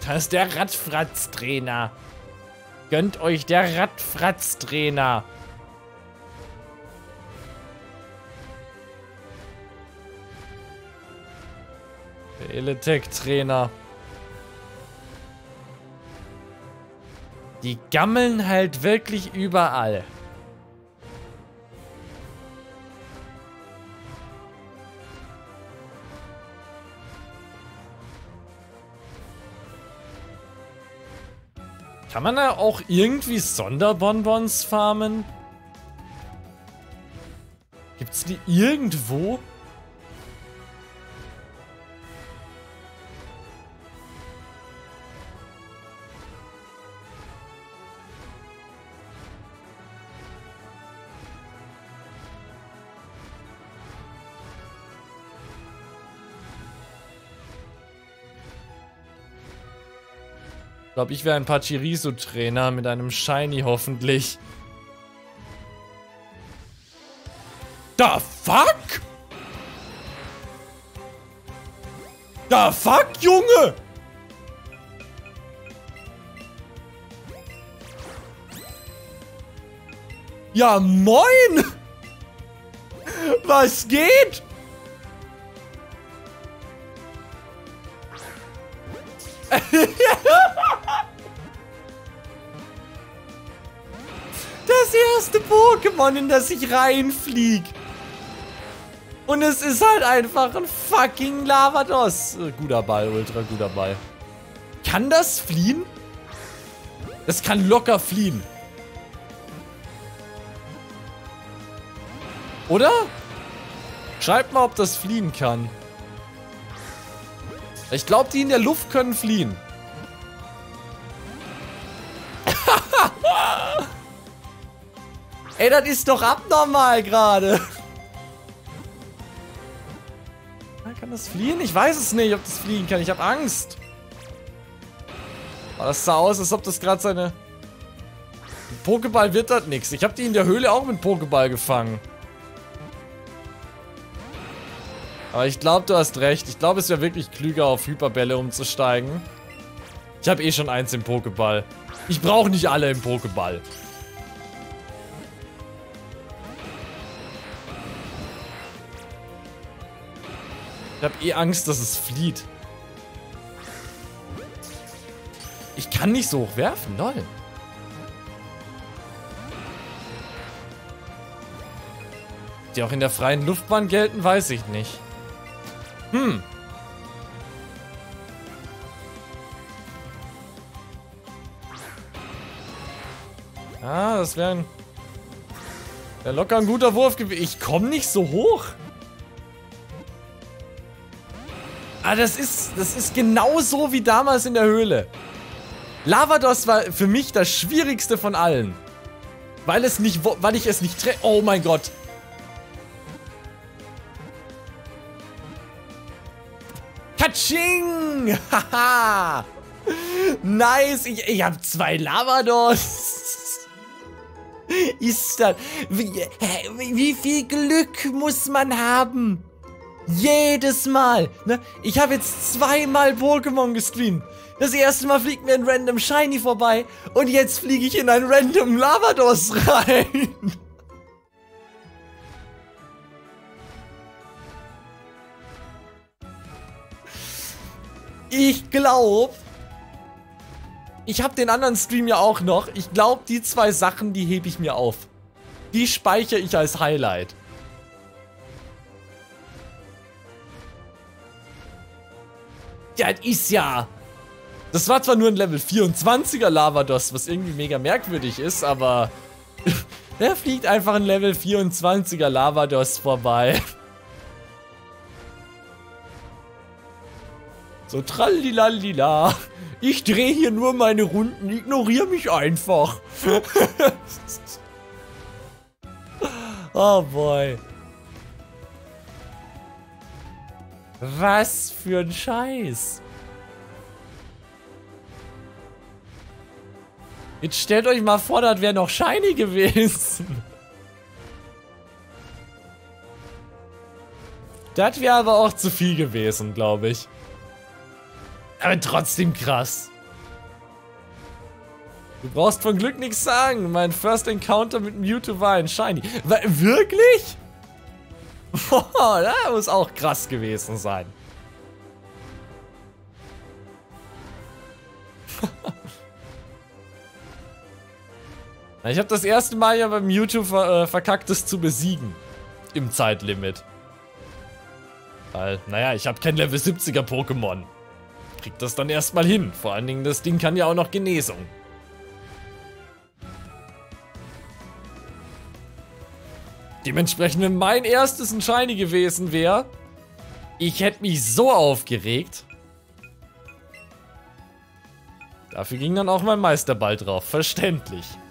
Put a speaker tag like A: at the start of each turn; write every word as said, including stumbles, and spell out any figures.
A: Das ist der Radfratz-Trainer. Gönnt euch der Radfratz-Trainer. Der Eletec-Trainer. Die gammeln halt wirklich überall. Kann man da auch irgendwie Sonderbonbons farmen? Gibt's die irgendwo? Ich glaube, ich wäre ein Pachirisu-Trainer mit einem Shiny hoffentlich. Da fuck? Da fuck, Junge! Ja, moin! Was geht? Das erste Pokémon, in das ich reinflieg. Und es ist halt einfach ein fucking Lavados. Guter Ball, ultra guter Ball. Kann das fliehen? Es kann locker fliehen. Oder? Schreibt mal, ob das fliehen kann. Ich glaube, die in der Luft können fliehen. Ey, das ist doch abnormal gerade. Kann das fliehen? Ich weiß es nicht, ob das fliehen kann. Ich habe Angst. Oh, das sah aus, als ob das gerade seine... Pokéball wird das nix. Ich habe die in der Höhle auch mit Pokéball gefangen. Aber ich glaube, du hast recht. Ich glaube, es wäre wirklich klüger, auf Hyperbälle umzusteigen. Ich habe eh schon eins im Pokéball. Ich brauche nicht alle im Pokéball. Ich habe eh Angst, dass es flieht. Ich kann nicht so hoch werfen, lol. Die auch in der freien Luftbahn gelten, weiß ich nicht. Hm. Ah, das wäre ein... Wär locker ein guter Wurf gewesen. Ich komme nicht so hoch. Ah, das ist, das ist genauso wie damals in der Höhle. Lavados war für mich das Schwierigste von allen. Weil es nicht, weil ich es nicht treffe. Oh mein Gott. Katsching! Haha! Nice! Ich, ich habe zwei Lavados. Ist das... Wie, wie viel Glück muss man haben? Jedes Mal, ne? Ich habe jetzt zweimal Pokémon gestreamt. Das erste Mal fliegt mir ein Random Shiny vorbei und jetzt fliege ich in ein Random Lavados rein. Ich glaube, ich habe den anderen Stream ja auch noch. Ich glaube, die zwei Sachen, die hebe ich mir auf. Die speichere ich als Highlight. Ja, das ist ja... Das war zwar nur ein Level vierundzwanziger Lavados, was irgendwie mega merkwürdig ist, aber... Der fliegt einfach ein Level vierundzwanziger Lavados vorbei. So trallilalila. Ich drehe hier nur meine Runden, ignoriere mich einfach. Oh boy. Was für ein Scheiß. Jetzt stellt euch mal vor, das wäre noch shiny gewesen. Das wäre aber auch zu viel gewesen, glaube ich. Aber trotzdem krass. Du brauchst von Glück nichts sagen. Mein First Encounter mit Mewtwo war ein Shiny. Wa- Wirklich? Boah, das muss auch krass gewesen sein. Ich habe das erste Mal ja beim Mewtwo ver äh, verkackt, es zu besiegen. Im Zeitlimit. Weil, naja, ich habe kein Level siebziger Pokémon. Krieg das dann erstmal hin. Vor allen Dingen, das Ding kann ja auch noch Genesung. Dementsprechend, wenn mein erstes ein Shiny gewesen wäre, ich hätte mich so aufgeregt. Dafür ging dann auch mein Meisterball drauf. Verständlich.